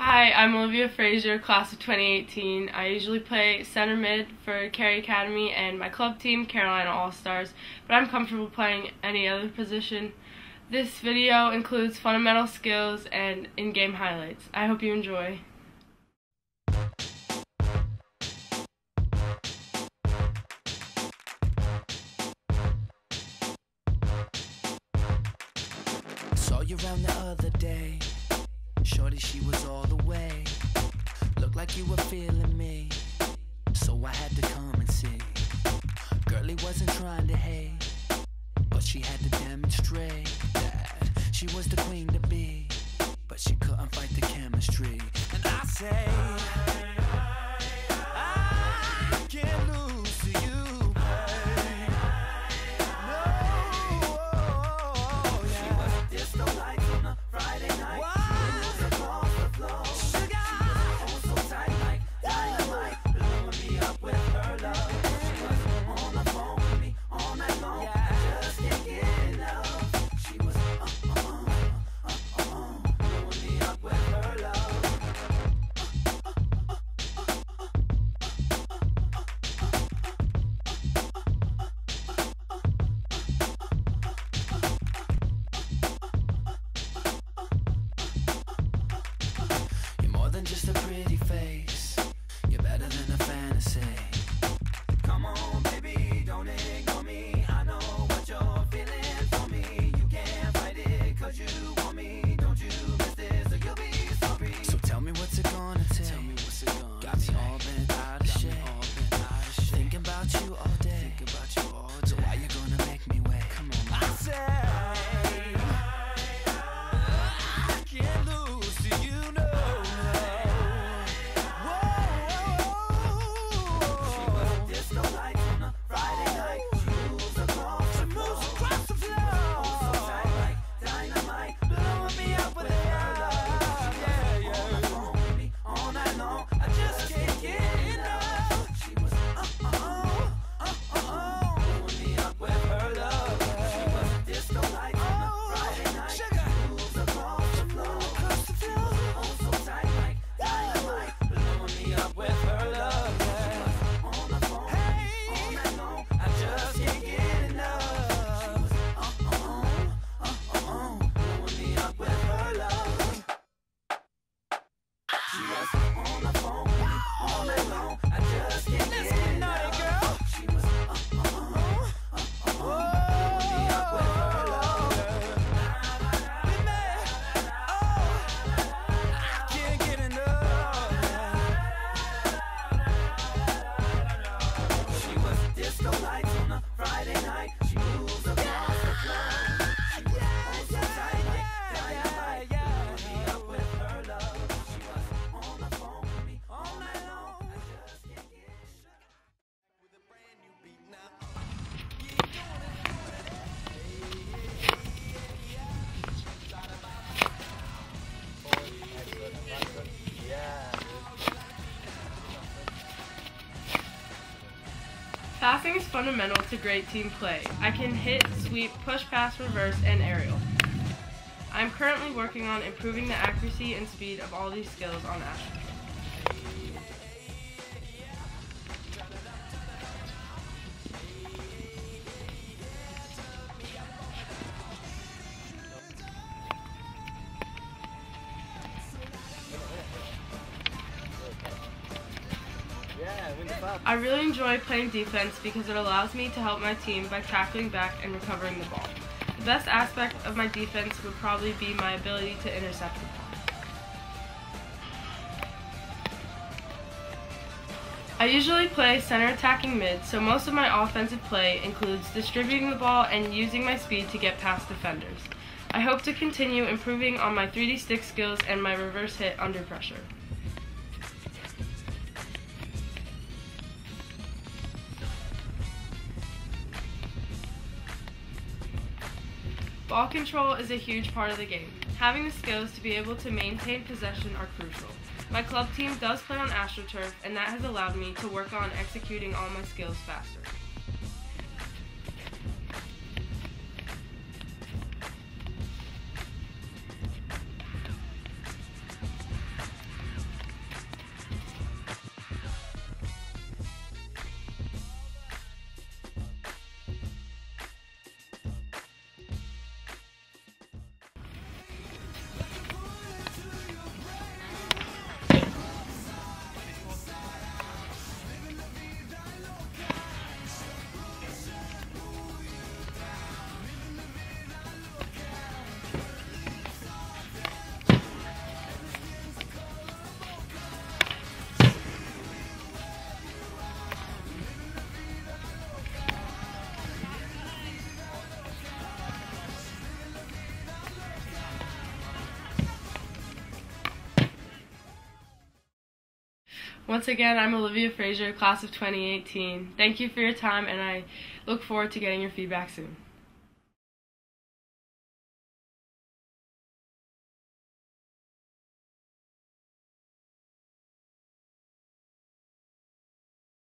Hi, I'm Olivia Frazier, Class of 2018. I usually play center mid for Cary Academy and my club team, Carolina All-Stars, but I'm comfortable playing any other position. This video includes fundamental skills and in-game highlights. I hope you enjoy. Saw you around the other day. Shorty, she was all the way. Looked like you were feeling me, so I had to come and see. Girlie wasn't trying to hate, but she had to demonstrate that she was the queen to be, but she couldn't fight the chemistry. And I say, I can't lose to you, babe. No, yeah. She was disco lights on a Friday night. Wow. Just a pretty face, you're better than a fantasy. Come on, baby, don't ignore me. I know what you're feeling for me. You can't fight it, cause you want me. Don't you miss this, or you'll be sorry. So tell me what's it gonna take. Tell me what's it gonna Got me all bent out of shape. Thinking about you all day. So why you gonna make me wait? Come on, I say I can't lose to you, no. Passing is fundamental to great team play. I can hit, sweep, push, pass, reverse, and aerial. I am currently working on improving the accuracy and speed of all these skills on AstroTurf. I really enjoy playing defense because it allows me to help my team by tackling back and recovering the ball. The best aspect of my defense would probably be my ability to intercept the ball. I usually play center attacking mid, so most of my offensive play includes distributing the ball and using my speed to get past defenders. I hope to continue improving on my 3D stick skills and my reverse hit under pressure. Ball control is a huge part of the game. Having the skills to be able to maintain possession are crucial. My club team does play on AstroTurf, and that has allowed me to work on executing all my skills faster. Once again, I'm Olivia Frazier, Class of 2018. Thank you for your time, and I look forward to getting your feedback soon.